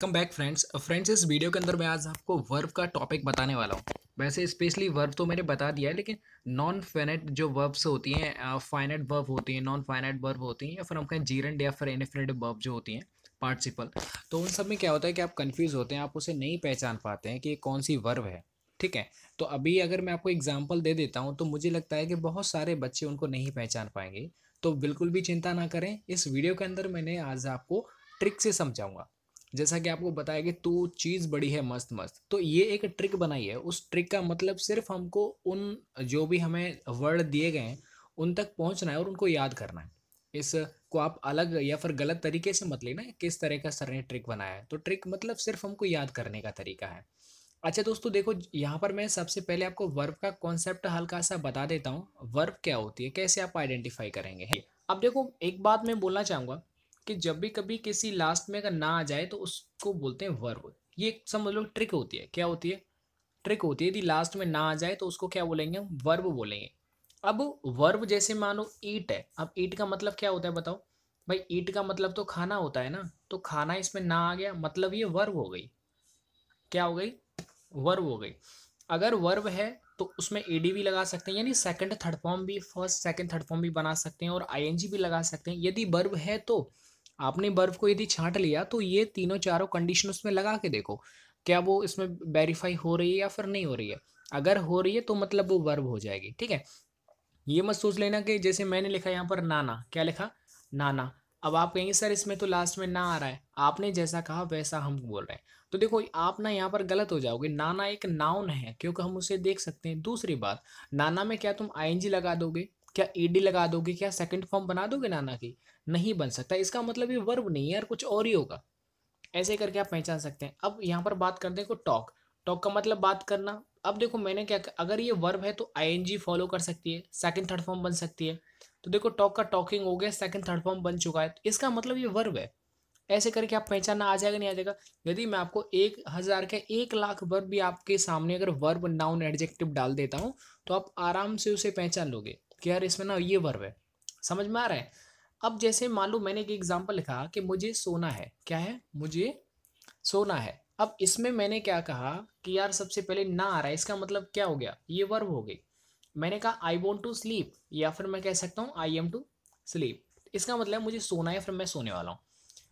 कम back friends इस video के अंदर मैं आज आपको वर्ब का टॉपिक बताने वाला हूँ। वैसे स्पेशली वर्ब तो मैंने बता दिया है, लेकिन नॉन फाइनाइट जो वर्ब्स होती हैं, फाइनाइट वर्ब होती हैं, नॉन फाइनाइट वर्ब होती हैं, या फिर हम कहें जीरंड या फिर इनफिनिटिव वर्ब जो होती हैं पार्टिसिपल। तो उन सब में क्या होता है कि आप कंफ्यूज होते हैं, आप उसे नहीं पहचान पाते हैं कि ये कौन सी वर्ब है। ठीक है। तो अभी अगर मैं आपको एग्जाम्पल दे देता हूँ तो मुझे लगता है कि बहुत सारे बच्चे उनको नहीं पहचान पाएंगे। तो बिल्कुल भी चिंता ना करें, इस वीडियो के अंदर मैंने आज आपको ट्रिक से समझाऊंगा। जैसा कि आपको बताया कि तू चीज़ बड़ी है मस्त मस्त, तो ये एक ट्रिक बनाई है। उस ट्रिक का मतलब सिर्फ हमको उन जो भी हमें वर्ड दिए गए हैं उन तक पहुंचना है और उनको याद करना है। इस को आप अलग या फिर गलत तरीके से मत लेना, किस तरह का सर ने ट्रिक बनाया है। तो ट्रिक मतलब सिर्फ हमको याद करने का तरीका है। अच्छा दोस्तों, देखो यहाँ पर मैं सबसे पहले आपको वर्ब का कॉन्सेप्ट हल्का सा बता देता हूँ। वर्ब क्या होती है, कैसे आप आइडेंटिफाई करेंगे। अब देखो, एक बात मैं बोलना चाहूंगा कि जब भी कभी किसी लास्ट में अगर ना आ जाए तो उसको बोलते हैं वर्ब। ये एक समझ लो ट्रिक होती है। क्या होती है? ट्रिक होती है। यदि लास्ट में ना आ जाए तो उसको क्या बोलेंगे? हम वर्ब बोलेंगे। अब वर्ब जैसे मानो ईट है। अब ईट का मतलब क्या होता है बताओ भाई? ईट का मतलब तो खाना होता है ना। तो खाना इसमें ना आ गया मतलब ये वर्ब हो गई। क्या हो गई? वर्ब हो गई। अगर वर्ब है तो उसमें ईडी भी लगा सकते हैं, यानी सेकंड थर्ड फॉर्म भी, फर्स्ट सेकंड थर्ड फॉर्म भी बना सकते हैं, और आईएनजी भी लगा सकते हैं। यदि वर्ब है तो आपने वर्ब को यदि छांट लिया तो ये तीनों चारों कंडीशन उसमें लगा के देखो, क्या वो इसमें वेरीफाई हो रही है या फिर नहीं हो रही है। अगर हो रही है तो मतलब वो वर्ब हो जाएगी। ठीक है। ये मत सोच लेना कि जैसे मैंने लिखा यहाँ पर नाना, क्या लिखा? नाना। अब आप कहेंगे सर इसमें तो लास्ट में ना आ रहा है। आपने जैसा कहा वैसा हम बोल रहे हैं। तो देखो, आप ना यहाँ पर गलत हो जाओगे। नाना एक नाउन है क्योंकि हम उसे देख सकते हैं। दूसरी बात, नाना में क्या तुम आईएनजी लगा दोगे? क्या ईडी लगा दोगे? क्या सेकंड फॉर्म बना दोगे नाना की? नहीं बन सकता। इसका मतलब ये वर्ब नहीं है यार, कुछ और ही होगा। ऐसे करके आप पहचान सकते हैं। अब यहाँ पर बात करते हैं को टॉक। टॉक का मतलब बात करना। अब देखो मैंने क्या, अगर ये वर्ब है तो आईएनजी फॉलो कर सकती है, सेकंड थर्ड फॉर्म बन सकती है। तो देखो, टॉक का टॉकिंग हो गया, सेकंड थर्ड फॉर्म बन चुका है, तो इसका मतलब ये वर्ब है। ऐसे करके आप पहचानना आ जाएगा नहीं आ जाएगा? यदि मैं आपको 1,000 के 1,00,000 वर्ब भी आपके सामने अगर वर्ब नाउन एडजेक्टिव डाल देता हूँ तो आप आराम से उसे पहचान लोगे कि यार इसमें ना ये वर्ब है। समझ में आ रहा है? अब जैसे मान लो मैंने एक एग्जांपल लिखा कि मुझे सोना है। क्या है? मुझे सोना है। अब इसमें मैंने क्या कहा कि यार सबसे पहले ना आ रहा है, इसका मतलब क्या हो गया? ये वर्ब हो गई। मैंने कहा आई वॉन्ट टू स्लीप, या फिर मैं कह सकता हूँ आई एम टू स्लीप। इसका मतलब मुझे सोना है, फिर मैं सोने वाला हूँ।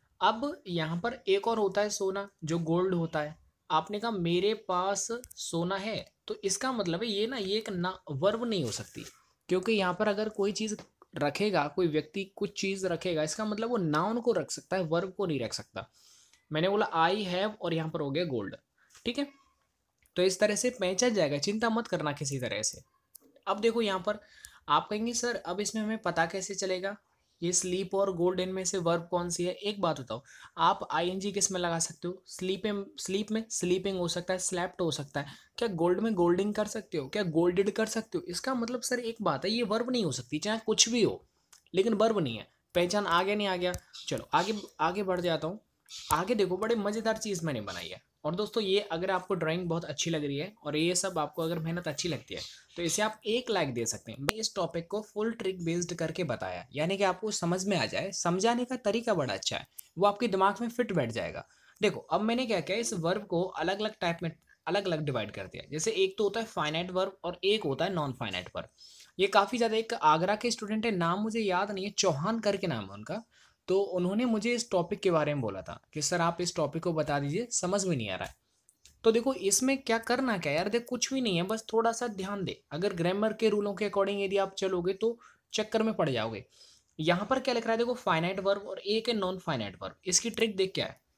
अब यहाँ पर एक और होता है सोना, जो गोल्ड होता है। आपने कहा मेरे पास सोना है, तो इसका मतलब है ये ना, ये एक ना वर्ब नहीं हो सकती। क्योंकि यहाँ पर अगर कोई चीज रखेगा, कोई व्यक्ति कुछ चीज रखेगा, इसका मतलब वो नाउन को रख सकता है, वर्ब को नहीं रख सकता। मैंने बोला आई हैव और यहाँ पर हो गया गोल्ड। ठीक है। तो इस तरह से पहचान जाएगा, चिंता मत करना किसी तरह से। अब देखो यहाँ पर आप कहेंगे सर अब इसमें हमें पता कैसे चलेगा ये स्लीप और गोल्ड इनमें से वर्ब कौन सी है? एक बात बताओ, आप आईएनजी किस में लगा सकते हो? स्लीप में, स्लीप में स्लीपिंग हो सकता है, स्लैप्ड हो सकता है। क्या गोल्ड में गोल्डिंग कर सकते हो? क्या गोल्डेड कर सकते हो? इसका मतलब सर एक बात है, ये वर्ब नहीं हो सकती, चाहे कुछ भी हो, लेकिन वर्ब नहीं है। पहचान आ गया नहीं आ गया? चलो आगे आगे बढ़ जाता हूँ। आगे देखो, बड़े मजेदार चीज मैंने बनाई है। और दोस्तों, ये अगर आपको ड्राइंग बहुत अच्छी लग रही है और ये सब आपको अगर मेहनत अच्छी लगती है तो इसे आप 1 लाइक दे सकते हैं। मैं इस टॉपिक को फुल ट्रिक बेस्ड करके बताया, यानी कि आपको समझ में आ जाए। समझाने का तरीका बड़ा अच्छा है, वो आपके दिमाग में फिट बैठ जाएगा। देखो अब मैंने क्या किया, इस वर्ब को अलग अलग टाइप में अलग अलग डिवाइड कर दिया। जैसे एक तो होता है फाइनाइट वर्ब और एक होता है नॉन फाइनाइट वर्ब। ये काफी ज्यादा, एक आगरा के स्टूडेंट है, नाम मुझे याद नहीं है, चौहान करके नाम है उनका। तो उन्होंने मुझे इस टॉपिक के बारे में बोला था कि सर आप इस टॉपिक को बता दीजिए, समझ में नहीं आ रहा है। तो देखो इसमें क्या करना क्या है यार, देख कुछ भी नहीं है, बस थोड़ा सा ध्यान दे। अगर ग्रामर के रूलों के अकॉर्डिंग यदि आप चलोगे तो चक्कर में पड़ जाओगे। यहाँ पर क्या लिख रहा है देखो, फाइनाइट वर्ब और एक है नॉन फाइनाइट वर्ब। इसकी ट्रिक देख क्या है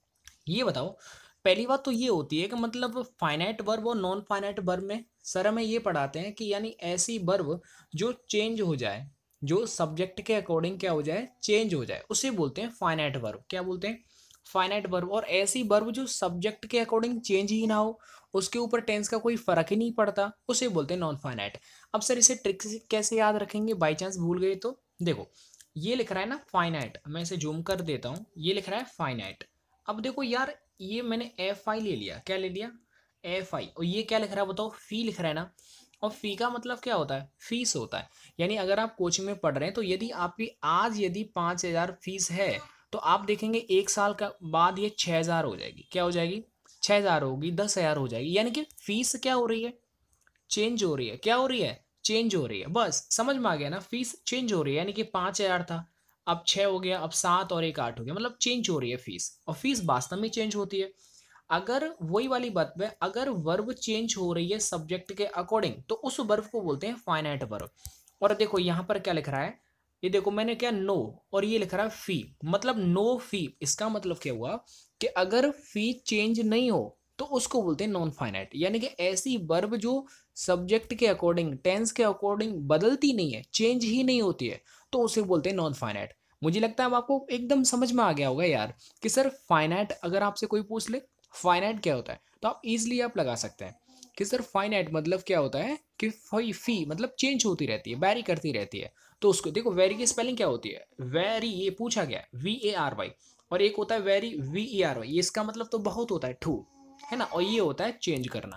ये बताओ। पहली बात तो ये होती है कि मतलब फाइनाइट वर्ब और नॉन फाइनाइट वर्ब में सर हमें ये पढ़ाते हैं कि यानी ऐसी वर्ब जो चेंज हो जाए, जो सब्जेक्ट के अकॉर्डिंग क्या हो जाए, चेंज हो जाए, उसे बोलते हैं फाइनाइट वर्ब। क्या बोलते हैं? Finite verb. और ऐसी वर्ब जो सब्जेक्ट के अकॉर्डिंग चेंज ही ना हो, उसके ऊपर टेंस का कोई फर्क ही नहीं पड़ता, उसे बोलते हैं नॉन फाइनाइट। अब सर इसे ट्रिक से कैसे याद रखेंगे, बाई चांस भूल गए तो? देखो ये लिख रहा है ना फाइनाइट, मैं इसे जूम कर देता हूँ, ये लिख रहा है फाइनाइट। अब देखो यार, ये मैंने एफ आई ले लिया, क्या ले लिया? F I. और ये क्या लिख रहा है बताओ? फी लिख रहा है ना। और फी का मतलब क्या होता है? फीस होता है। यानी अगर आप कोचिंग में पढ़ रहे हैं तो यदि आपकी आज यदि 5,000 फीस है तो आप देखेंगे 1 साल का बाद ये 6000 हो जाएगी। क्या हो जाएगी? 6000 होगी, 10,000 हो जाएगी। यानी कि फीस क्या हो रही है? चेंज हो रही है। क्या हो रही है? चेंज हो रही है। बस समझ में आ गया ना, फीस चेंज हो रही है। यानी कि 5000 था, अब 6 हो गया, अब 7 और एक 8 हो गया, मतलब चेंज हो रही है फीस। और फीस वास्तव में चेंज होती है। अगर वही वाली बात है, अगर वर्ब चेंज हो रही है सब्जेक्ट के अकॉर्डिंग, तो उस वर्ब को बोलते हैं फाइनाइट वर्ब। और देखो यहां पर क्या लिख रहा है, ये देखो मैंने क्या नो, और ये लिख रहा है फी, मतलब नो फी। इसका मतलब क्या हुआ कि अगर फी चेंज नहीं हो तो उसको बोलते हैं नॉन फाइनाइट। यानी कि ऐसी वर्ब जो सब्जेक्ट के अकॉर्डिंग, टेंस के अकॉर्डिंग बदलती नहीं है, चेंज ही नहीं होती है, तो उसे बोलते हैं नॉन फाइनाइट। मुझे लगता है अब आपको एकदम समझ में आ गया होगा यार कि सर फाइनाइट अगर आपसे कोई पूछ ले फाइनाइट क्या होता है, तो आप इजीली आप लगा सकते हैं कि सर फाइनाइट मतलब क्या होता है कि फी मतलब चेंज होती रहती है, वेरी करती रहती है। तो उसको देखो, वेरी की स्पेलिंग क्या होती है? वेरी, ये पूछा गया, VARY। और एक होता है वेरी, VERY। ये इसका मतलब तो बहुत होता है, ठू, है ना। और ये होता है चेंज करना।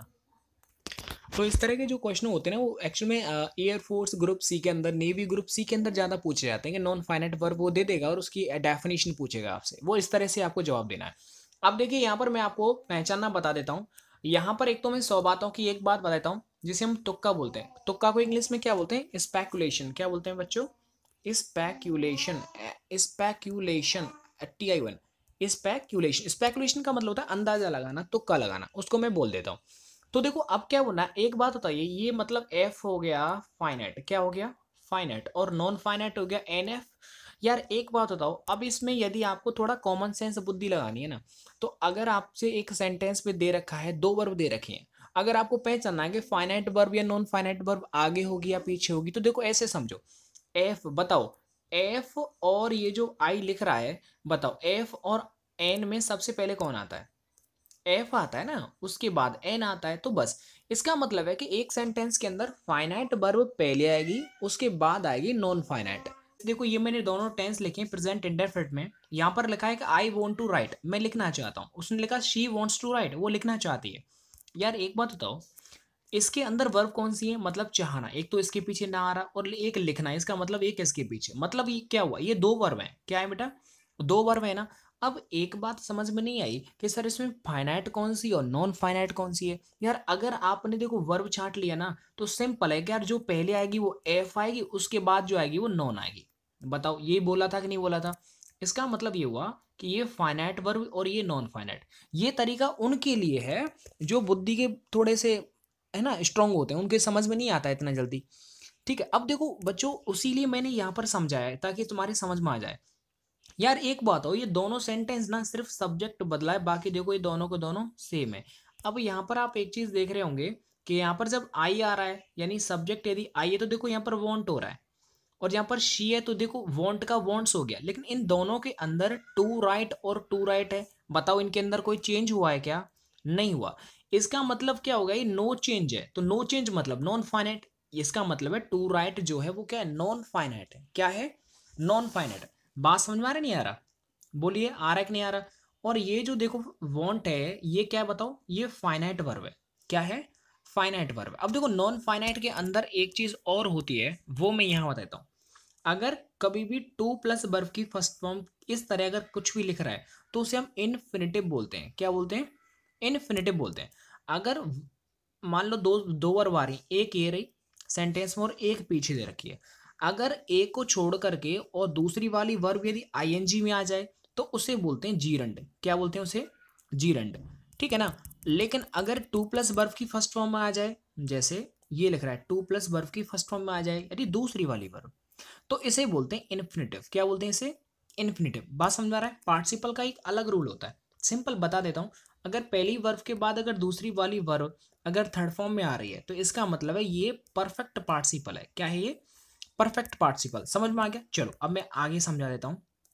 तो इस तरह के जो क्वेश्चन होते हैं ना, वो एक्चुअल में एयरफोर्स ग्रुप सी के अंदर, नेवी ग्रुप सी के अंदर ज़्यादा पूछे जाते हैं कि नॉन फाइनाइट वर्ब वो दे देगा और उसकी डेफिनेशन पूछेगा आपसे, वो इस तरह से आपको जवाब देना है। अब देखिए यहाँ पर मैं आपको पहचानना बता देता हूँ। यहाँ पर एक तो मैं 100 बातों की एक बात बताता हूँ, जिसे हम तुक्का बोलते हैं। तुक्का को इंग्लिश में क्या बोलते हैं? स्पेकुलेशन। क्या बोलते हैं बच्चों? Speculation. Speculation, TI1। Speculation, speculation का मतलब होता है अंदाजा लगाना, तुक्का लगाना, उसको मैं बोल देता हूँ। तो देखो अब क्या होना, एक बात बताइए, ये मतलब एफ हो गया फाइनाइट, क्या हो गया? फाइनाइट। और नॉन फाइनाइट हो गया NF। यार एक बात बताओ, अब इसमें यदि आपको थोड़ा कॉमन सेंस बुद्धि लगानी है ना, तो अगर आपसे एक सेंटेंस पे दे रखा है, दो वर्ब दे रखे हैं, अगर आपको पहचानना है कि फाइनाइट वर्ब या नॉन फाइनाइट वर्ब आगे होगी या पीछे होगी, तो देखो ऐसे समझो। एफ बताओ, एफ और ये जो आई लिख रहा है, बताओ एफ और एन में सबसे पहले कौन आता है? एफ आता है ना, उसके बाद एन आता है। तो बस इसका मतलब है कि एक सेंटेंस के अंदर फाइनाइट वर्ब पहले आएगी, उसके बाद आएगी नॉन फाइनाइट। देखो ये मैंने दोनों टेंस लिखे हैं प्रेजेंट इंडेफिनिट में। यहाँ पर लिखा है कि आई वॉन्ट टू राइट, मैं लिखना चाहता हूँ। उसने लिखा शी वॉन्ट्स टू राइट, वो लिखना चाहती है। यार एक बात बताओ, इसके अंदर वर्ब कौन सी है? मतलब चाहना, एक तो इसके पीछे ना आ रहा, और एक लिखना, इसका मतलब एक इसके पीछे, मतलब ये क्या हुआ? ये दो वर्ब हैं। क्या है बेटा? दो वर्ब है ना। अब एक बात समझ में नहीं आई कि सर इसमें फाइनाइट कौन सी और नॉन फाइनाइट कौन सी है। यार अगर आपने देखो वर्ब छांट लिया ना, तो सिंपल है कि यार जो पहले आएगी वो एफ आएगी, उसके बाद जो आएगी वो नॉन आएगी। बताओ ये बोला था कि नहीं बोला था? इसका मतलब ये हुआ कि ये फाइनाइट वर्ब और ये नॉन फाइनाइट। ये तरीका उनके लिए है जो बुद्धि के थोड़े से, है ना, स्ट्रांग होते हैं, उनके समझ में नहीं आता है इतना जल्दी। ठीक है, अब देखो बच्चों, उसी लिए मैंने यहाँ पर समझाया है ताकि तुम्हारी समझ में आ जाए। यार एक बात हो, ये दोनों सेंटेंस ना सिर्फ सब्जेक्ट बदला है, बाकी देखो ये दोनों को दोनों सेम है। अब यहाँ पर आप एक चीज देख रहे होंगे कि यहाँ पर जब आई आ रहा है, यानी सब्जेक्ट यदि आई है, तो देखो यहाँ पर वॉन्ट हो रहा है। और यहाँ पर शी है, तो देखो वॉन्ट का वॉन्ट्स हो गया। लेकिन इन दोनों के अंदर टू राइट और टू राइट है। बताओ इनके अंदर कोई चेंज हुआ है क्या? नहीं हुआ। इसका मतलब क्या होगा? ये नो चेंज है, तो नो चेंज मतलब नॉन फाइनाइट। इसका मतलब है टू राइट जो है वो क्या है? नॉन फाइनाइट है। क्या है? Non finite. बात समझ में आ रहा नहीं आ रहा? बोलिए आ रहा है कि नहीं आ रहा? और ये जो देखो वांट है, ये क्या है बताओ? ये फाइनाइट वर्ब है। क्या है? Finite verb. अब देखो नॉन फाइनाइट के अंदर एक चीज और होती है, वो मैं यहाँ बताता हूँ। अगर कभी भी टू प्लस वर्ब की फर्स्ट फॉर्म इस तरह अगर कुछ भी लिख रहा है, तो उसे हम इनफिनिटिव बोलते हैं। क्या बोलते हैं? इनफिनिटिव बोलते हैं। अगर मान लो दो दो वर्ब आ रही, एक ये रही सेंटेंस में और एक पीछे दे रखी है, अगर एक को छोड़ करके और दूसरी वाली वर्ब यदि आईएनजी में आ जाए, तो उसे बोलते हैं जीरंड। क्या बोलते हैं उसे? जीरंड। ठीक है ना। लेकिन अगर टू प्लस वर्ब की फर्स्ट फॉर्म में आ जाए, जैसे ये लिख रहा है टू प्लस वर्ब की फर्स्ट फॉर्म में आ जाए यदि दूसरी वाली वर्ब, तो इसे बोलते हैं इन्फिनिटिव। क्या बोलते हैं इसे? इन्फिनिटिव। बात समझ आ रहा है? पार्टिसिपल का एक अलग रूल होता है, सिंपल बता देता हूं। अगर पहली वर्ब के बाद अगर दूसरी वाली वर्ब अगर थर्ड फॉर्म में आ रही है, तो इसका मतलब है ये परफेक्ट पार्टिसिपल है। क्या है ये? Perfect participle. समझ में आ गया? चलो अब मैं आगे समझा देता हूं।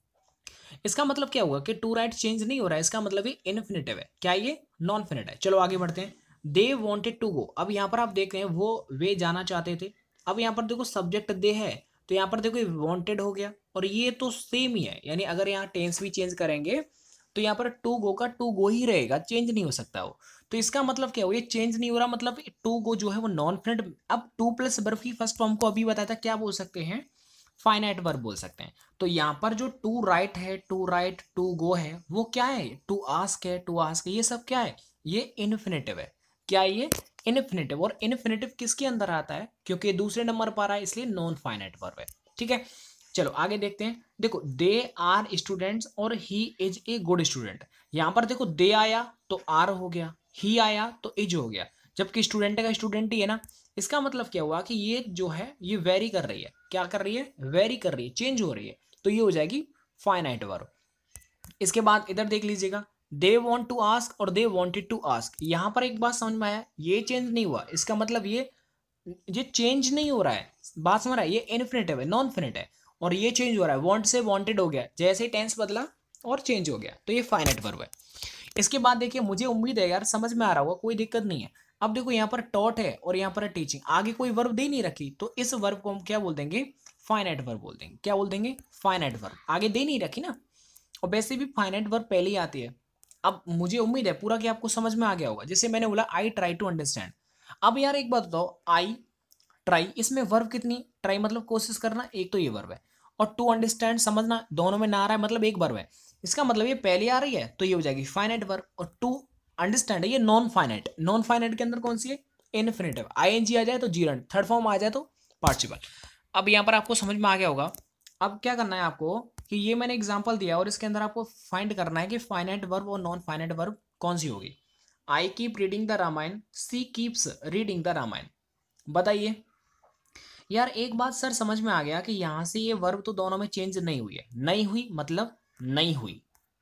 इसका मतलब क्या हुआ कि टू राइट चेंज नहीं हो रहा है, इसका मतलब ये इन्फिनिटिव है। क्या ये? नॉन फिनिट है। चलो आगे बढ़ते हैं। They wanted to go. अब यहाँ पर आप देख रहे हैं वो वे जाना चाहते थे। अब यहाँ पर देखो सब्जेक्ट दे है, तो यहाँ पर देखो वॉन्टेड हो गया, और ये तो सेम ही है। यानी अगर यहाँ टेंस भी चेंज करेंगे, तो यहाँ पर टू गो का टू गो ही रहेगा, चेंज नहीं हो सकता वो। तो इसका मतलब क्या हो? ये चेंज नहीं हो रहा, मतलब टू गो जो है वो नॉन फिनिट। अब टू प्लस वर्ब की फर्स्ट फॉर्म को अभी बताया था, क्या बोल सकते हैं? फाइनाइट वर्ब बोल सकते हैं। तो यहाँ पर जो टू राइट है, टू राइट, टू गो है, वो क्या है? टू आस्क है, टू आस्क, ये सब क्या है? ये इन्फिनेटिव है। क्या है ये? इन्फिनेटिव। और इन्फिनेटिव किसके अंदर आता है? क्योंकि दूसरे नंबर पर आ रहा है, इसलिए नॉन फाइनाइट वर्ब है। ठीक है, चलो आगे देखते हैं। देखो, दे आर स्टूडेंट्स और he is a good student. यहां पर देखो, दे आया तो आर हो गया, ही आया तो इज हो गया, जबकि स्टूडेंट का स्टूडेंट ही है ना। इसका मतलब क्या हुआ कि ये जो है ये वेरी कर रही है। क्या कर रही है? वेरी कर रही है, चेंज हो रही है। तो ये हो जाएगी फाइनाइट वर्ब। इसके बाद इधर देख लीजिएगा, दे वॉन्ट टू आस्क और दे वॉन्टेड टू आस्क। यहां पर एक बात समझ में आया, ये चेंज नहीं हुआ, इसका मतलब ये चेंज नहीं हो रहा है। बात समझ रहा है? ये इन्फिनेटिव है, नॉन फिनिट है, और ये चेंज हो रहा है। वांट से वांटेड हो गया, जैसे ही टेंस बदला और चेंज हो गया, तो ये फाइनाइट वर्ब है। इसके बाद देखिए, मुझे उम्मीद है यार समझ में आ रहा होगा, कोई दिक्कत नहीं है। अब देखो, यहाँ पर टॉट है और यहाँ पर टीचिंग, आगे कोई वर्ब दे नहीं रखी, तो इस वर्ब को हम क्या बोल देंगे? फाइनाइट वर्ब बोल देंगे। क्या बोल देंगे? Finite verb. आगे दे नहीं रखी ना, और वैसे भी फाइनाइट वर्ब पहले ही आती है। अब मुझे उम्मीद है पूरा कि आपको समझ में आ गया होगा। जैसे मैंने बोला, आई ट्राई टू अंडरस्टैंड। अब यार एक बात बताओ, आई ट्राई, इसमें वर्ब कितनी? ट्राई मतलब कोशिश करना, एक तो ये वर्ब है, और टू अंडरस्टैंड समझना, दोनों में ना आ रहा है मतलब एक वर्ब है। इसका मतलब ये पहले आ रही है तो ये हो जाएगी फाइनाइट वर्ब, और टू अंडरस्टैंड है ये नॉन फाइनाइट। नॉन फाइनाइट के अंदर कौन सी है? इनफिनिटिव। आईएनजी आ जाए तो जीरंड, थर्ड फॉर्म आ जाए तो पार्टिसिपल। अब यहाँ पर आपको समझ में आ गया होगा। अब क्या करना है आपको कि ये मैंने एग्जांपल दिया और इसके अंदर आपको फाइंड करना है कि फाइनाइट वर्ब और नॉन फाइनाइट वर्ब कौन सी होगी। I keep reading the Ramayana, she keeps reading the Ramayana. बताइए यार, एक बात सर समझ में आ गया कि यहां से ये वर्ब तो दोनों में चेंज नहीं हुई है। नहीं हुई मतलब नहीं हुई,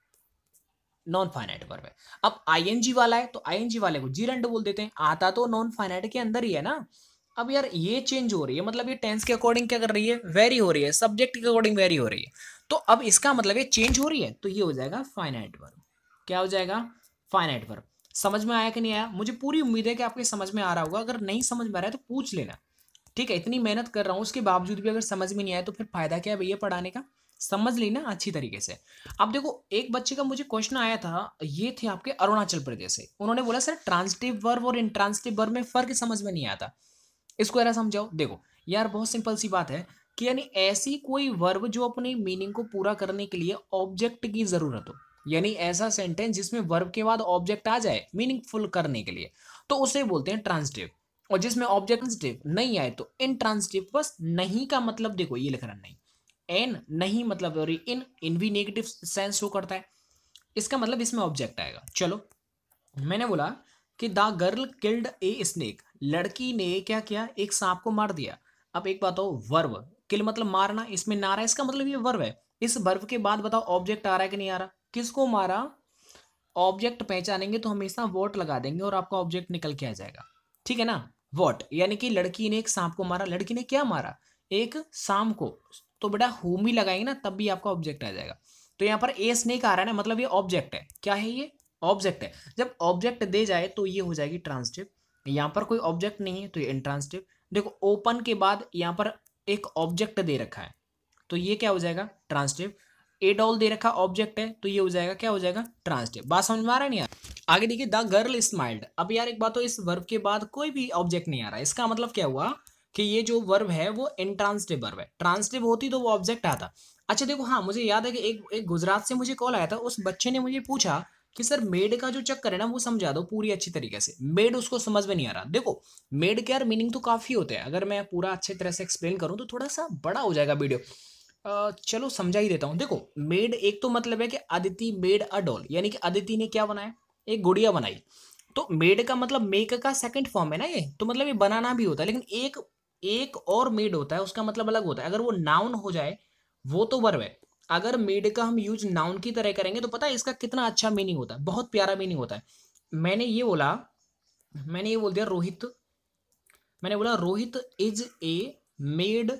नॉन फाइनाइट वर्ब है। अब आईएनजी वाला है तो आईएनजी वाले को जीरंड बोल देते हैं, आता तो नॉन फाइनाइट के अंदर ही है ना। अब यार ये चेंज हो रही है, मतलब ये टेंस के अकॉर्डिंग क्या कर रही है? वेरी हो रही है, सब्जेक्ट के अकॉर्डिंग वेरी हो रही है। तो अब इसका मतलब ये चेंज हो रही है, तो ये हो जाएगा फाइनाइट वर्ब। क्या हो जाएगा? Finite verb. समझ में आया कि नहीं आया? मुझे पूरी उम्मीद है कि आपके समझ में आ रहा होगा। अगर नहीं समझ में आ रहा है तो पूछ लेना। ठीक है, इतनी मेहनत कर रहा हूँ उसके बावजूद भी अगर समझ में नहीं आया तो फिर फायदा क्या है भैया पढ़ाने का? समझ ली ना अच्छी तरीके से। अब देखो, एक बच्चे का मुझे क्वेश्चन आया था, ये थे आपके अरुणाचल प्रदेश से। उन्होंने बोला सर, ट्रांजिटिव वर्ब और इंट्रांजिटिव वर्ब में फर्क समझ में नहीं आता, इसको जरा समझाओ। देखो यार, बहुत सिंपल सी बात है कि यानी ऐसी कोई वर्ब जो अपनी मीनिंग को पूरा करने के लिए ऑब्जेक्ट की जरूरत हो, यानी ऐसा सेंटेंस जिसमें वर्ब के बाद ऑब्जेक्ट आ जाए मीनिंगफुल करने के लिए, तो उसे बोलते हैं ट्रांजिटिव। और जिसमें ऑब्जेक्ट ट्रांजिटिव नहीं आए तो इनट्रांजिटिव। बस नहीं का मतलब देखो, ये लिख रहा नहीं, एन नहीं मतलब, और इन भी नेगेटिव सेंस शो करता है, इसका मतलब इसमें ऑब्जेक्ट आएगा। चलो, मैंने बोला कि the girl killed a snake, लड़की ने क्या किया? एक सांप को मार दिया। अब एक बात हो, वर्ब किल मतलब मारना, इसमें ना रहा है, इसका मतलब ये वर्ब है। इस वर्ब के बाद बताओ ऑब्जेक्ट आ रहा है कि नहीं आ रहा? किसको मारा? ऑब्जेक्ट पहचानेंगे तो हमेशा वॉट लगा देंगे और आपका ऑब्जेक्ट निकल के आ जाएगा। ठीक है ना? वॉट, यानी कि लड़की ने एक सांप को मारा। लड़की ने क्या मारा? एक सांप को। तो बेटा हुम ही लगाएंगे ना, तब भी आपका ऑब्जेक्ट आ जाएगा। तो यहाँ पर ए स्नेक आ रहा है ना, मतलब ये ऑब्जेक्ट है। क्या है ये? ऑब्जेक्ट है। जब ऑब्जेक्ट दे जाए तो ये हो जाएगी ट्रांजिटिव। यहाँ पर कोई ऑब्जेक्ट नहीं है तो ये इंट्रांजिटिव। देखो, ओपन के बाद यहाँ पर एक ऑब्जेक्ट दे रखा है, तो ये क्या हो जाएगा? ट्रांजिटिव। ए डॉल दे रखा ऑब्जेक्ट है, तो ये हो जाएगा, क्या हो जाएगा? ट्रांजिटिव। बात समझ में आ रहा है नहीं यार? आगे देखिए, द गर्ल स्माइल्ड। अब यार एक बात, तो इस वर्ब के बाद कोई भी ऑब्जेक्ट नहीं आ रहा है, इसका मतलब क्या हुआ कि ये जो वर्ब है वो इंट्रांजिटिव वर्ब है। ट्रांजिटिव होती तो वो ऑब्जेक्ट आता। अच्छा देखो, हाँ मुझे याद है कि एक गुजरात से मुझे कॉल आया था, उस बच्चे ने मुझे पूछा कि सर मेड का जो चक्कर है ना वो समझा दो पूरी अच्छी तरीके से। मेड उसको समझ में नहीं आ रहा। देखो, मेड के यार मीनिंग तो काफी होते हैं, अगर मैं पूरा अच्छी तरह से एक्सप्लेन करूं तो थोड़ा सा बड़ा हो जाएगा वीडियो। चलो समझा ही देता हूँ। देखो, मेड एक तो मतलब है कि अदिति मेड अ डॉल, यानी कि अदिति ने क्या बनाया? एक गुड़िया बनाई। तो मेड का मतलब मेक का सेकंड फॉर्म है ना ये, तो मतलब ये बनाना भी होता है, लेकिन एक एक और मेड होता है, उसका मतलब अलग होता है। अगर वो नाउन हो जाए वो तो वर्ब है। अगर मेड का हम यूज नाउन की तरह करेंगे तो पता है इसका कितना अच्छा मीनिंग होता है, बहुत प्यारा मीनिंग होता है। मैंने ये बोला, मैंने ये बोल दिया रोहित, मैंने बोला Rohit is a made,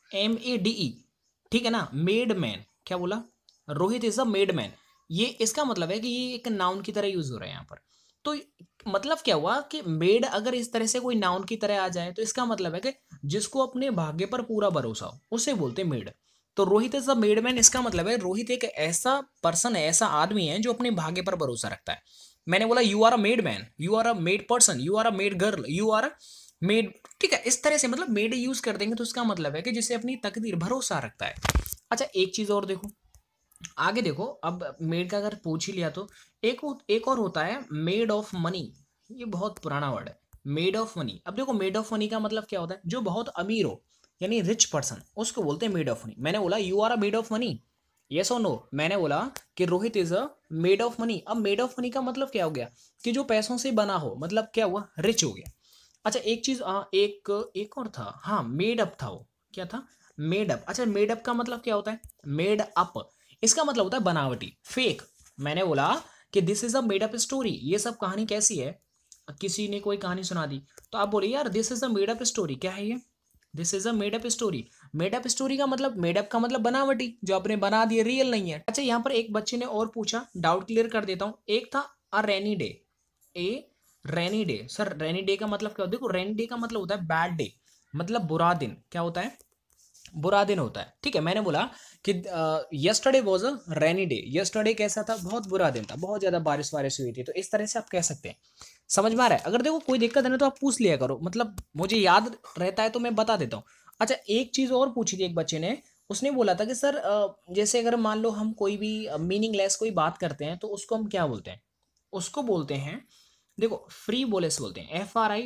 MEDE। ठीक है ना? Made man. क्या बोला? Rohit is a made man. ये इसका मतलब है कि ये एक नाउन की तरह यूज हो रहा है यहाँ पर। तो मतलब क्या हुआ कि मेड अगर इस तरह से कोई नाउन की तरह आ जाए तो इसका मतलब है कि जिसको अपने भाग्य पर पूरा भरोसा हो उसे बोलते हैं मेड। तो Rohit is a made man, इसका मतलब है रोहित एक ऐसा पर्सन है, ऐसा आदमी है जो अपने भाग्य पर भरोसा रखता है। मैंने बोला you are a made man, you are a made person, you are a made girl, you are made, ठीक है, इस तरह से मतलब मेड यूज कर देंगे तो उसका मतलब है कि जिसे अपनी तकदीर भरोसा रखता है। अच्छा एक चीज और देखो, आगे देखो, अब मेड का अगर पूछ ही लिया तो एक और होता है मेड ऑफ मनी। ये बहुत पुराना वर्ड है, मेड ऑफ मनी। अब देखो मेड ऑफ मनी का मतलब क्या होता है, जो बहुत अमीर हो यानी रिच पर्सन, उसको बोलते हैं मेड ऑफ मनी। मैंने बोला you are a made of money, yes और नो। मैंने बोला कि Rohit is a made of money. अब मेड ऑफ मनी का मतलब क्या हो गया, कि जो पैसों से बना हो, मतलब क्या हुआ, रिच हो गया। अच्छा एक चीज, एक एक और था, हाँ मेड अप था वो, क्या था, मेड अप। अच्छा मेड अप का मतलब क्या होता है, मेड अप, इसका मतलब होता है बनावटी, फेक। मैंने बोला कि this is a made up story, ये सब कहानी कैसी है, किसी ने कोई कहानी सुना दी, तो आप बोले यार this is a made up story, क्या है ये, this is a made up story. Made up story का मतलब, मेड अप का मतलब बनावटी, जो आपने बना दिया, रियल नहीं है। अच्छा यहाँ पर एक बच्चे ने और पूछा, डाउट क्लियर कर देता हूँ। एक था a rainy day, a rainy day. Sir rainy day का मतलब क्या होता है, देखो रेनी डे का मतलब होता है बैड डे, मतलब बुरा दिन। क्या होता है, बुरा दिन होता है। ठीक है, मैंने बोला कि yesterday was a rainy day, yesterday कैसा था, बहुत बुरा दिन था, बहुत ज्यादा बारिश वारिश हुई थी। तो इस तरह से आप कह सकते हैं। समझ में आ रहा है, अगर देखो कोई दिक्कत है ना तो आप पूछ लिया करो, मतलब मुझे याद रहता है तो मैं बता देता हूँ। अच्छा एक चीज और पूछी थी एक बच्चे ने, उसने बोला था कि सर जैसे अगर मान लो हम कोई भी मीनिंगलेस कोई बात करते हैं तो उसको हम क्या बोलते हैं, उसको बोलते हैं, देखो फ्री वोलेस बोलते हैं,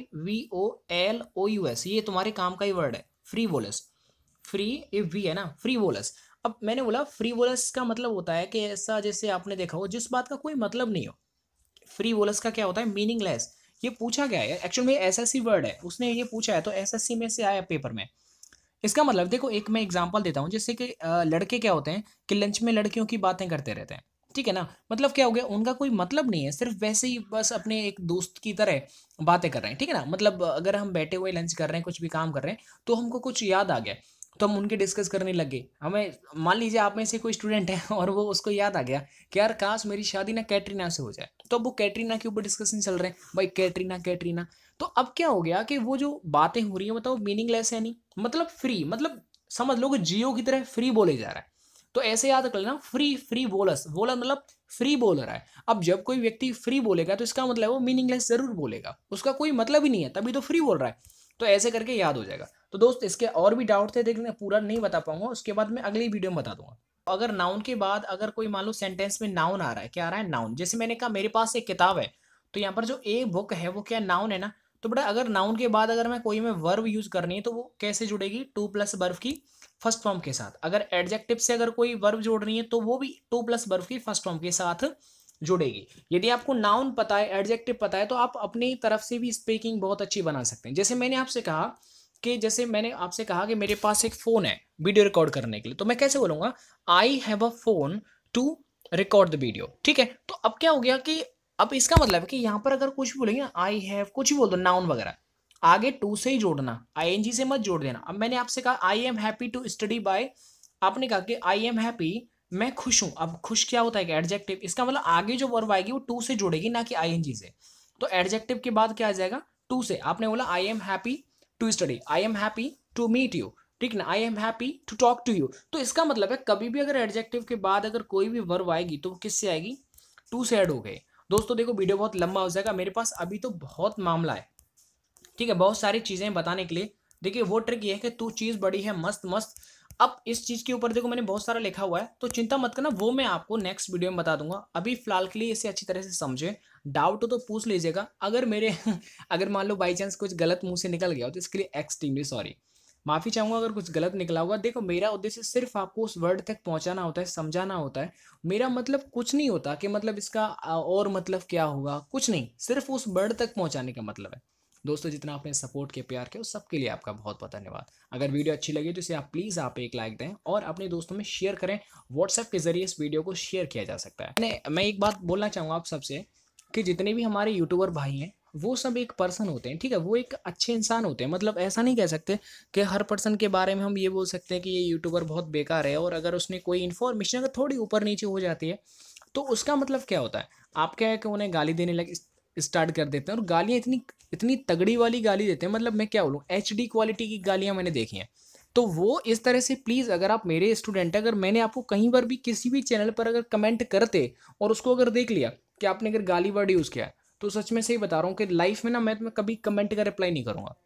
FRIVOLOUS, ये तुम्हारे काम का ही वर्ड है, फ्री वोलेस। फ्री, ये वी है ना, फ्री वोलस। अब मैंने बोला फ्री वोलस का मतलब होता है कि ऐसा, जैसे आपने देखा हो जिस बात का कोई मतलब नहीं हो। फ्री वोलस का क्या होता है, मीनिंगलेस। ये पूछा गया है एक्चुअली में, एसएससी वर्ड है, उसने ये पूछा है तो एसएससी में से आया पेपर में। इसका मतलब देखो, एक मैं एग्जांपल देता हूँ, जैसे कि लड़के क्या होते हैं कि लंच में लड़कियों की बातें करते रहते हैं, ठीक है ना, मतलब क्या हो गया, उनका कोई मतलब नहीं है, सिर्फ वैसे ही बस अपने एक दोस्त की तरह बातें कर रहे हैं, ठीक है ना। मतलब अगर हम बैठे हुए लंच कर रहे हैं, कुछ भी काम कर रहे हैं, तो हमको कुछ याद आ गया, तो हम उनके डिस्कस करने लग गए। हमें मान लीजिए आप में से कोई स्टूडेंट है और वो उसको याद आ गया कि यार काश मेरी शादी ना कैटरीना से हो जाए, तो अब वो कैटरीना के ऊपर डिस्कशन चल रहे हैं, भाई कैटरीना कैटरीना। तो अब क्या हो गया कि वो जो बातें हो रही है, बताओ मीनिंगलेस है नहीं, मतलब फ्री, मतलब समझ लो कि जियो की तरह फ्री बोले जा रहा है। तो ऐसे याद कर लेना, फ्री फ्री बोलस, बोला मतलब फ्री बोल रहा है। अब जब कोई व्यक्ति फ्री बोलेगा तो इसका मतलब वो मीनिंगलेस जरूर बोलेगा, उसका कोई मतलब ही नहीं है, तभी तो फ्री बोल रहा है। तो ऐसे करके याद हो जाएगा। तो दोस्त इसके और भी डाउट थे, देखने पूरा नहीं बता पाऊंगा, उसके बाद मैं अगली वीडियो में बता दूंगा। अगर नाउन के बाद अगर कोई मान लो सेंटेंस में नाउन आ रहा है, क्या आ रहा है, नाउन। जैसे मैंने कहा मेरे पास एक किताब है, तो यहाँ पर जो ए बुक है वो क्या नाउन है ना। तो बेटा अगर नाउन के बाद अगर मैं कोई में वर्ब यूज करनी है तो वो कैसे जुड़ेगी, टू प्लस वर्ब की फर्स्ट फॉर्म के साथ। अगर एडजेक्टिव से अगर कोई वर्ब जोड़नी है तो वो भी टू प्लस वर्ब की फर्स्ट फॉर्म के साथ जुड़ेगी। यदि आपको नाउन पता है, एडजेक्टिव पता है, तो आप अपनी तरफ से भी स्पीकिंग बहुत अच्छी बना सकते हैं। जैसे मैंने आपसे कहा कि, जैसे मैंने आपसे कहा कि मेरे पास एक फोन है वीडियो रिकॉर्ड करने के लिए, तो मैं कैसे बोलूंगा, I have a phone to record the video, ठीक है। तो अब क्या हो गया कि अब इसका मतलब है कि यहाँ पर अगर कुछ भी बोलेंगे ना, आई हैव कुछ भी बोल दो नाउन वगैरह, आगे टू से ही जोड़ना, आईएनजी से मत जोड़ देना। अब मैंने आपसे कहा I am happy to study by, आपने कहा कि आई एम हैप्पी, मैं खुश हूं। अब खुश क्या होता है कि एडजेक्टिव, इसका मतलब आगे जो वर्ब आएगी वो टू से जुड़ेगी ना कि आईएनजी से। तो एडजेक्टिव के बाद क्या आ जाएगा, टू से। आपने बोला I am happy to study, I am happy to meet you, ठीक ना, I am happy to talk to you. तो इसका मतलब है कभी भी अगर एडजेक्टिव के बाद अगर कोई भी वर्ब आएगी तो वो किससे आएगी, टू से ऐड हो गए। दोस्तों देखो वीडियो बहुत लंबा हो जाएगा, मेरे पास अभी तो बहुत मामला है, ठीक है, बहुत सारी चीजें बताने के लिए। देखिए वो ट्रिक ये है कि तू चीज बड़ी है मस्त मस्त। अब इस चीज के ऊपर देखो मैंने बहुत सारा लिखा हुआ है, तो चिंता मत करना, वो मैं आपको नेक्स्ट वीडियो में बता दूंगा। अभी फिलहाल के लिए इसे अच्छी तरह से समझे, डाउट हो तो पूछ लीजिएगा। अगर मेरे अगर मान लो बाई चांस कुछ गलत मुंह से निकल गया हो तो इसके लिए एक्सट्रीमली सॉरी, माफी चाहूंगा अगर कुछ गलत निकला होगा। देखो मेरा उद्देश्य सिर्फ आपको उस वर्ड तक पहुंचाना होता है, समझाना होता है। मेरा मतलब कुछ नहीं होता कि मतलब इसका और मतलब क्या होगा, कुछ नहीं, सिर्फ उस वर्ड तक पहुंचाने का मतलब है। दोस्तों जितना आपने सपोर्ट किया, प्यार किया, उस सबके लिए आपका बहुत बहुत धन्यवाद। अगर वीडियो अच्छी लगी तो इसे आप प्लीज़ आप एक लाइक दें और अपने दोस्तों में शेयर करें। व्हाट्सएप के जरिए इस वीडियो को शेयर किया जा सकता है। मैं एक बात बोलना चाहूँगा आप सबसे कि जितने भी हमारे यूट्यूबर भाई हैं वो सब एक पर्सन होते हैं, ठीक है, वो एक अच्छे इंसान होते हैं। मतलब ऐसा नहीं कह सकते कि हर पर्सन के बारे में हम ये बोल सकते हैं कि ये यूट्यूबर बहुत बेकार है, और अगर उसने कोई इन्फॉर्मेशन अगर थोड़ी ऊपर नीचे हो जाती है तो उसका मतलब क्या होता है, आप क्या है कि उन्हें गाली देने लगे स्टार्ट कर देते हैं, और गालियाँ इतनी इतनी तगड़ी वाली गाली देते हैं, मतलब मैं क्या बोलूँ, HD क्वालिटी की गालियाँ मैंने देखी हैं। तो वो इस तरह से प्लीज़, अगर आप मेरे स्टूडेंट हैं, अगर मैंने आपको कहीं पर भी किसी भी चैनल पर अगर कमेंट करते और उसको अगर देख लिया कि आपने अगर गाली वर्ड यूज़ किया है, तो सच में सही बता रहा हूँ कि लाइफ में ना मैं कभी कमेंट का रिप्लाई नहीं करूँगा।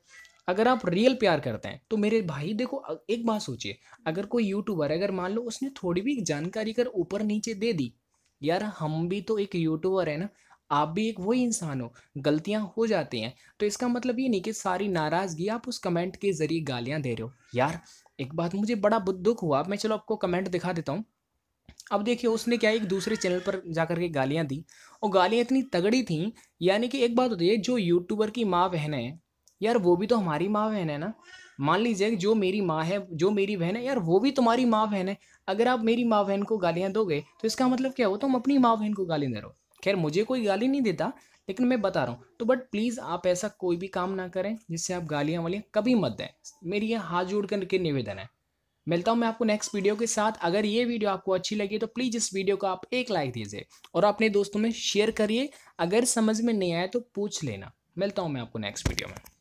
अगर आप रियल प्यार करते हैं तो मेरे भाई देखो, एक बात सोचिए, अगर कोई यूट्यूबर है, अगर मान लो उसने थोड़ी भी जानकारी कर ऊपर नीचे दे दी, यार हम भी तो एक यूट्यूबर है ना, आप भी एक वही इंसान हो, गलतियां हो जाती हैं। तो इसका मतलब ये नहीं कि सारी नाराजगी आप उस कमेंट के जरिए गालियां दे रहे हो यार। एक बात मुझे बड़ा दुख हुआ, मैं चलो आपको कमेंट दिखा देता हूँ। अब देखिए उसने क्या एक दूसरे चैनल पर जाकर के गालियां दी, और गालियां इतनी तगड़ी थी। यानी कि एक बात होती है, जो यूट्यूबर की माँ बहन है यार, वो भी तो हमारी माँ बहन है ना। मान लीजिए कि जो मेरी माँ है, जो मेरी बहन है यार, वो भी तुम्हारी माँ बहन है। अगर आप मेरी माँ बहन को गालियां दोगे तो इसका मतलब क्या हो, तुम अपनी माँ बहन को गाली दे रहे हो। खैर मुझे कोई गाली नहीं देता, लेकिन मैं बता रहा हूँ तो। बट प्लीज़ आप ऐसा कोई भी काम ना करें जिससे आप गालियाँ वालियाँ कभी मत दें। मेरी ये हाथ जोड़ करके निवेदन है। मिलता हूँ मैं आपको नेक्स्ट वीडियो के साथ। अगर ये वीडियो आपको अच्छी लगी तो प्लीज़ इस वीडियो को आप एक लाइक दीजिए और अपने दोस्तों में शेयर करिए। अगर समझ में नहीं आया तो पूछ लेना। मिलता हूँ मैं आपको नेक्स्ट वीडियो में।